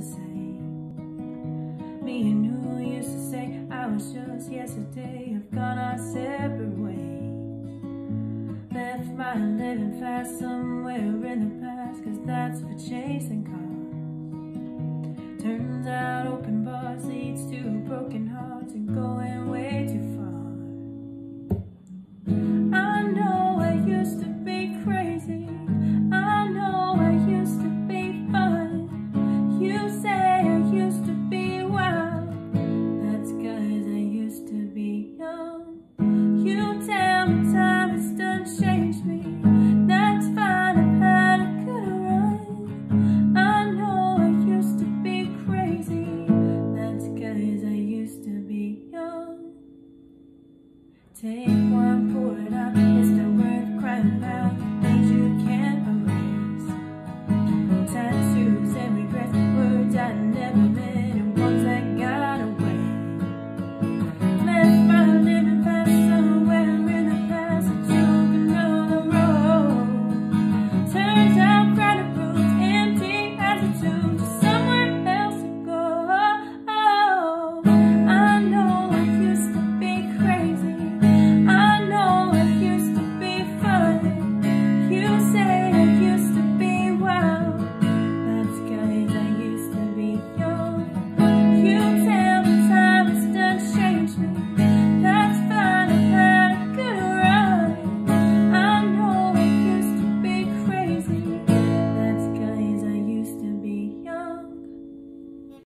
same. Me and who used to say I was just yesterday have gone our separate ways. Left my living fast somewhere in the past, cause that's for chasing cars. Turns out open bars leads to broken hearts and going way too far.